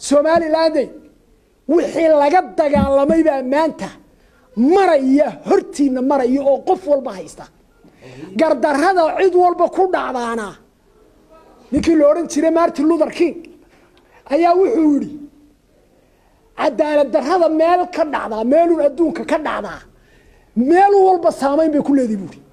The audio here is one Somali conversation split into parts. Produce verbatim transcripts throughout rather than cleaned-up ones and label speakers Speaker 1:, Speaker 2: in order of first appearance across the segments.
Speaker 1: Somaliland wixii laga dagaalamay baa maanta maraya hortiina maraya oo qof walba haysta gardarrada cid walba ku dhacdaana ninkii la oran jiray Martin Luther King ayaa wuxuu yiri cadaalad darrada meel ka dhacda meel adduunka ka dhacda meel walba saameyn bay ku leedahay buuri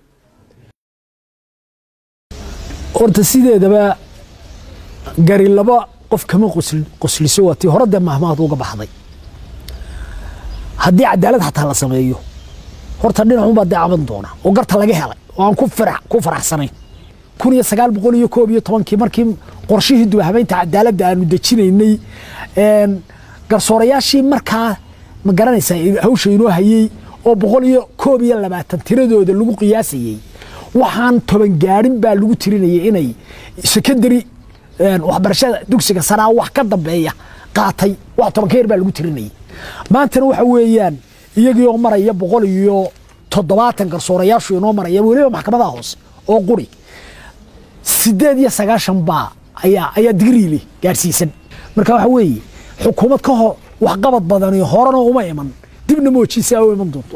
Speaker 1: horta sideedaba gari laba qof kama qosl qosliso wati horada mahmaad uga baxday hadii cadaalad hatta la sameeyo horta dhinac u baad caban doona oo garta laga helay oo aan ku farax ku faraxsanay kun iyo sagaal boqol iyo koob iyo toban kii markii qorshihii dib habeynta cadaaladda aanu dejinaynay een garsoorayaashii markaa ma garanaysaa hawsha inoo hayay oo boqol iyo koob iyo labaatan tiradooda lagu qiyaasayay waxaan toban gaarin baa lagu tirinayay inay secondary een waxbarashada dugsiga sare wax ka dambeeya qaatay wax toban keer baa lagu tirinayay maanta waxa weeyaan iyagii oo maraya boqol iyo toddobaatan garsoorayaashu inoo maraya waliba maxkamada hoos oo quri sideed iyo sagaashan baa ayaa ayaa digriili gaarsiisan marka waxa weeye xukuumad ka hor wax qabad badan iyo horana uma iman dibna moojiisa oo iman doonto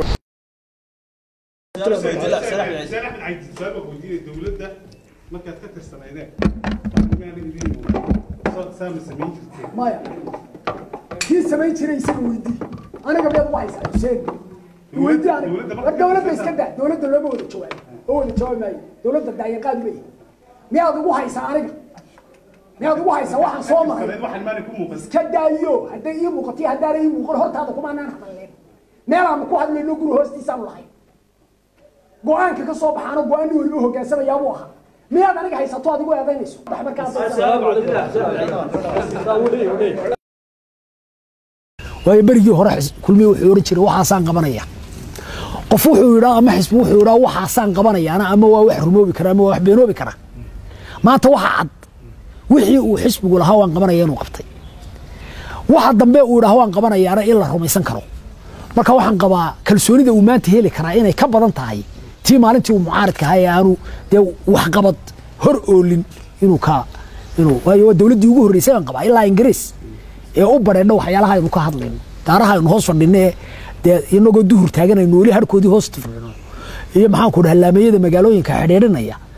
Speaker 2: dawladda markaad ka tirsanayeen
Speaker 1: maya kii samayn jiray isaga weydii aniga beed waxay saay Hussein weydii aniga dawladda iska daa dawladda loo wada jawaab oo wada jawaab maayo dawladda daayaqaad bay miyaad ugu haysaa aniga miyaad ugu haysaa waxaan soo maray
Speaker 2: waxaan maana ku muuqan
Speaker 1: iska daayo haday ii muuqatay hadaa ii muuqan hortaada kuma aanan hadleen meel aan ku hadlayno guri hoostiisa aan lahayn go'aanka ka soo baxaana go'aan waliba hoggaansanaya buu ahaa miyaad aniga haysato adigu eedaynayso markaas
Speaker 3: assalaamu calaykum
Speaker 1: way barigi hore kulmi wuxuu oran jiray waxa saan qabanaya qof wuxuu yiraahdo ama xisbu wuxuu yiraahdo waxa saan qabanaya ama waa wax rumoobi kara ama wax beenoobi kara maanta waxa cad wixii uu xisbigu lahaa waan qabanaya inuu qabtay waxa dambe uu yiraahdo waan qabanaya in la rumaysan karo marka waxaan qabaa kalsoonida uu maanta heli kara inay ka badan tahay tii maalintii uu mucaaradka ahaa aanu de wax qabad hor oolin inuu ka inuu waayo dawladii ugu horeysay aan qabaa ilaa Ingiriis ee u bareedho waxyaalaha aynu ka hadlayno taaraha aynu hoos fadhinay ee inagoo duhur taaganayno wali harkoodii hoos fadhino iyo maxaan ku dhahlaameyada magaalooyinka xidheerinaya